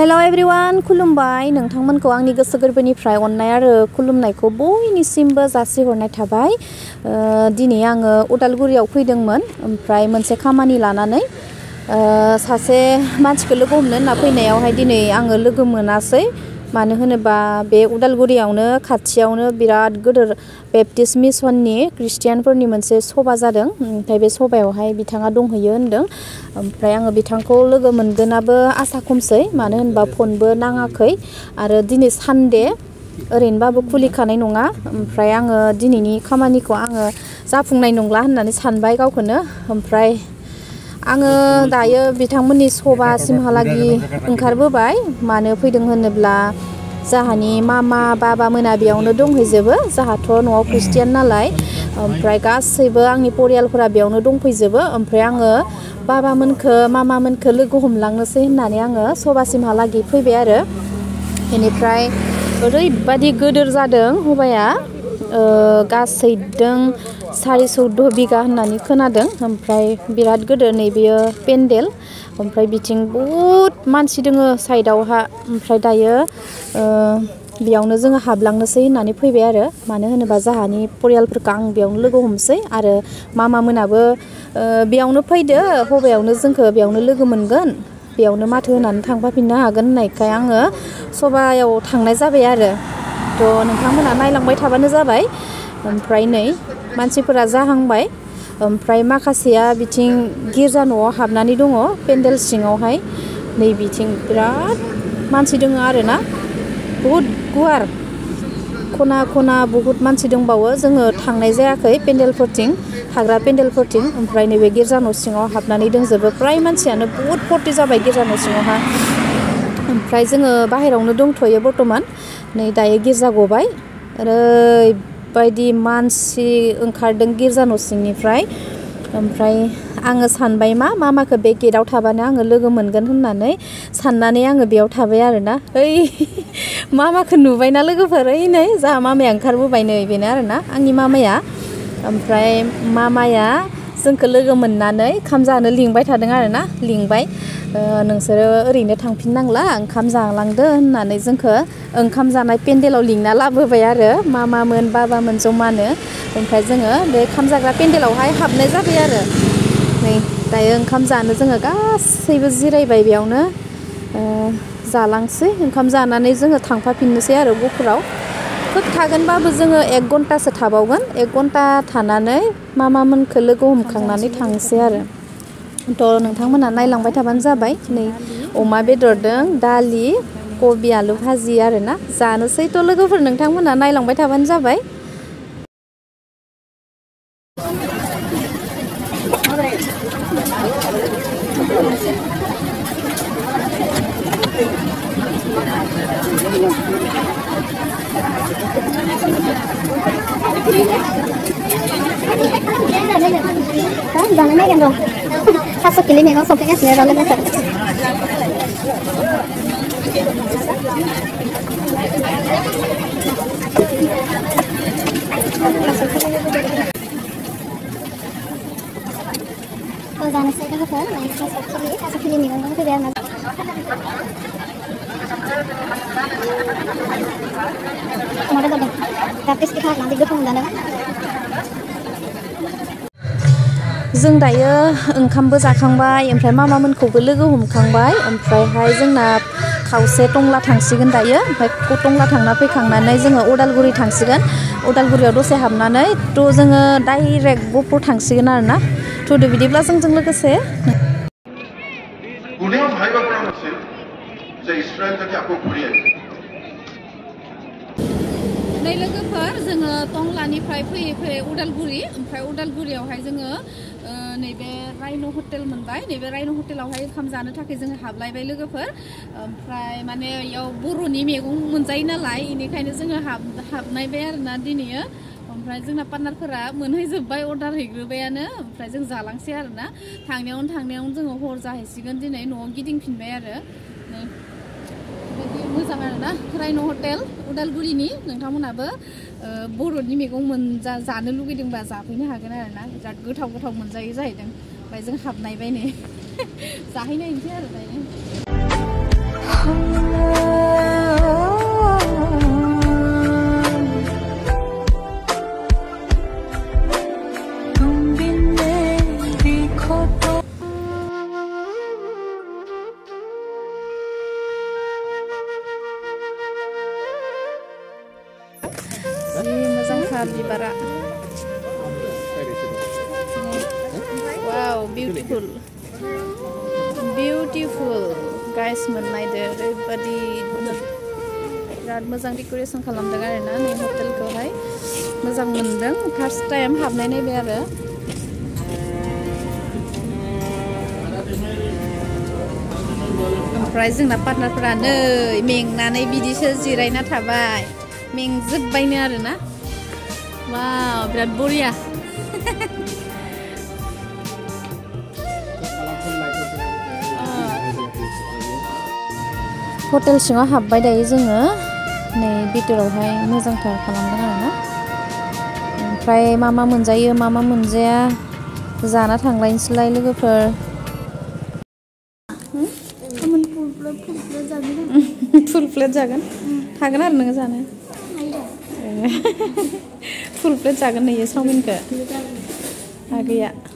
Hello everyone खुलुमबाय नोंथांमोनखौ आंनि गोसो गोरबोनिफ्राय अननाय आरो खुलुमनायखौ बयनिसिमबो जासिहरनाय थाबाय। दिनै आङो उदालगुरियाव फैदोंमोन ओमफ्राय मोनसे खामानि लानानै सासे मानसिखौ लोगो हमनो होनना फैनायावहाय दिनै आङो लोगो मोनासै। मानो होनोबा बे उदालगुरियावनो खाथियावनो बिराद गोदोर बेप्टिस्ट मिशननि ख्रिस्टियानफोरनि मोनसे सभा जादों। ओमफ्राय बे सभायावहाय बिथाङा दंहैयो होनदों। ओमफ्राय आङो बिथांखौ लोगो मोनगोनाबो आसा खमसै, मानो होनबा फनबो नाङाखै आरो दिनै सानडे ओरैनोबाबो खुलिखानाय नङा। ओमफ्राय आङो दिनैनि खामानिखौ आङो जाफुंनाय नंला होननानै सानबाय गावखौनो। ओमफ्राय आङो दायो बिथांमोननि सभासिमहालागि ओंखारबोबाय। मानो फैदों होनोब्ला जाहानि मामा बाबा मोना बेयावनो दंहैजोबो। जाहाथ' न'आव ख्रिस्टियान नालाय, ओमफ्राय गासैबो आंनि परियालफोरा बेयावनो दंफैजोबो। ओमफ्राय आङो बाबामोनखो मामामोनखो लोगो हमलांनोसै होननानै आङो सभासिमहालागि फैबाय आरो। बेनिफ्राय ओरैबादि गोदोर जादों सभाया, गासैदों 14 बिगा होननानै खोनादों। ओमफ्राय बिराद गोदोर नैबेयो पेन्डेल। ओमफ्राय बिथिं बहुद मानसि दोङो साइडआवहा। ओमफ्राय दायो बेयावनो जोङो हाबलांनोसै होननानै फैबाय आरो। मानो होनोबा जाहानि परियालफोरखौ आं बेयावनो लोगो हमसै आरो मामामोनाबो बेयावनो फैदो, सभायावनो जोंखौ बेयावनो लोगो मोनगोन, बेयावनो माथो होनानै थांफाफिननो हागोन होननायखाय आङो सभायाव थांनाय जाबाय आरो। थ' नोंथांमोना नायलांबाय थाबानो जाबाय। ओमफ्राय नै मानसिफोरा जाहांबाय। ओमफ्राय माखासेया बिथिं गिर्जा न'आव हाबनानै दङ पेन्डेल सिङावहाय। नै बिथिं बिराद मानसि दङ आरोना, बहुद गुवार खना खना बहुद मानसि दंबावो। जोङो थांनाय जायाखै पेन्डेलफोरथिं, थाग्रा पेन्डेलफोरथिं। ओमफ्राय नैबे गिर्जा न' सिङाव हाबनानै दंजोबो। फ्राय मानसियानो बहुद फर्ति जाबाय गिर्जा न' सिङावहा। ओमफ्राय जोङो बाहेरायावनो दंथ'यो बर्थमान। नै दायो गिर्जा गबाय। ओरैबायदि मानसि ओंखारदों गिर्जा न' सिंनिफ्राय। ओमफ्राय आङो सानबाय मामाखौ बे गेटआव थाबानो आङो लोगो मोनगोन होननानै साननानै आङो बेयाव थाबाय आरोना। मामाखौ नुबायना लोगोफोर, नै जाहा मामाया ओंखारबोबाय, नै बेनो आरोना आंनि मामाया। ओमफ्राय मामाया जोंखौ लोगो मोननानै ओंखाम जानो लिंबाय थादों आरोना, लिंबाय नोंसोरो ओरैनो थांफिननांला ओंखाम जालांदो होननानै जोंखौ ओंखाम जानाय पेन्डेलाव लिंना लाबोबाय आरो मामामोन बाबामोन जमानो। ओमफ्राय जोङो बे ओंखाम जाग्रा पेन्डेलावहाय हाबनाय जाबाय आरो। नै दायो ओंखाम जानो जोङो गासैबो जिरायबाय बेयावनो। जालांसै, ओंखाम जानानै जोङो थांफाफिननोसै आरो गहपुराव। खोब थागोनबाबो जोङो 1 घन्टासो थाबावगोन। 1 घन्टा थानानै मामामोनखौ लोगो हमखांनानै थांसै आरो। थ' नोंथांमोना नायलांबाय थाबानो जाबाय। नै अमा बेदरदों दालि, कबि आलु भाजि आरोना जानोसै। थ' लोगोफोर नोंथांमोना नायलांबाय थाबानो जाबाय। जानो नायगोन र'। थास' खिलि मैगं संफैगासिनो र' लोगोफोर। जानोसै लोगोफोर, थास' खिलि मैगं दंफैबाय आरोना। अमा बेदरदों बिराद टेस्टि खालामना जि गोथाव मोनजादों। जों दायो ओंखामबो जाखांबाय, ओमफ्राय मामामोनखौबो लोगो हमखांबाय। ओमफ्रायहाय जोंना खावसे टंला थांसिगोन दायो। ओमफ्राय टंला थांना फैखांनानै जोङो उदालगुरि थांसिगोन। उदालगुरियाव दसे हाबनानै जोङो डाइरेक्ट गहपुर थांसिगोन आरोना। थ' बिदिब्ला जोंजों लोगोसे नै लोगोफोर जोङो टंलानिफ्राय फैयै फैयै उदालगुरि। ओमफ्राय उदालगुरियावहाय जोङो नैबे राइन' हटेल मोनबाय। नैबे राइन' हटेलावहाय ओंखाम जानो थाखाय जोङो हाबलायबाय लोगोफोर। ओमफ्राय माने इयाव बर'नि मैगं मोनजायो नालाय, बेनिखायनो जोङो हाबनायबाय आरोना दिनैयो। ओमफ्राय जोंना पार्टनारफोरा मोनहैजोब्बाय, अर्डार हैग्रोबायानो। ओमफ्राय जों जालांसै आरोना। थांनायावनो जोङो हर जाहैसिगोन दिनै, न'आव गिदिंफिनबाय आरो। मोजां आरोना राइन' हटेल उदालगुरिनि। नोंथांमोनाबो बर'नि मैगं जानो लुगैदोंबा जाफैनो हागोन आरोना। बिराद गोथाव गोथाव मोनजायो जाहैदों। ओमफ्राय जों हाबनायबाय नै जाहैनायनोसै आरो दायो। मोजांथार बिबारा वाव बिउटिफुल बिउटिफुल गाइस मोननायदो ओरैबादि बिराद मोजां डेक'रेसन खालामदों आरोना नै हटेलखौहाय मोजां मोनदों फार्स्ट टाइम हाबनाय नायबाय आरो ओमफ्राय जोंना पार्टनारफोरा नै मेंनानै बिदिसो जिरायना थाबाय मेंजोब्बायनो आरोना वाव बिराद बरिया हटेल सिङाव हाबबाय दायो जोङो नै बिथोरावहाय मोजांथार खालामदों आरोना ओमफ्राय मा मा मोनजायो मा मा मोनजाया जाना थांलायनोसैलाय लोगोफोर फुल प्लेट जागोन थागोन आरो नोङो जानो फुल प्लेट जागोन नैयो चावमिनखौ आगैया